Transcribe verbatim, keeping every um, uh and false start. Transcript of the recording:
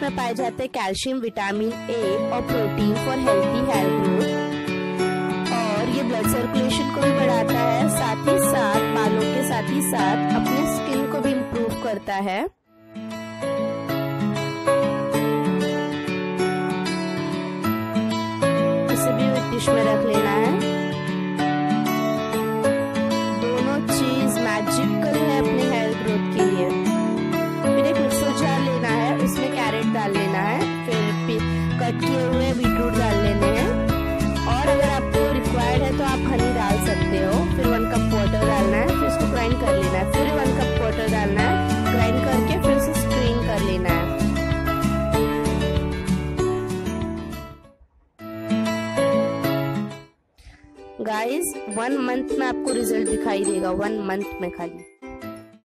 में पाए जाते हैं कैल्शियम, विटामिन ए और protein for healthy hair growth. और ये ब्लड सर्कुलेशन को भी बढ़ाता है, साथ ही साथ बालों के साथ ही साथ अपने स्किन को भी इम्प्रूव करता है। इसे भी एक डिश में रख लेना है। दोनों चीज मैजिकल है अपने हेयर ग्रोथ के लिए। फिर एक मिक्सर जार लेना है, उसमें कैरेट डाल लेना है, फिर कट किए हुए बीटरूट डाल लेने हैं, और अगर आपको रिक्वायर्ड है तो आप हनी डाल सकते हो। फिर वन कप वाटर डालना है, फिर इसको ग्राइंड कर लेना है, फिर वन कप वाटर डालना है, ग्राइंड करके फिर इसे स्ट्रेन कर लेना है। गाइस वन मंथ में आपको रिजल्ट दिखाई देगा, वन मंथ में खाली।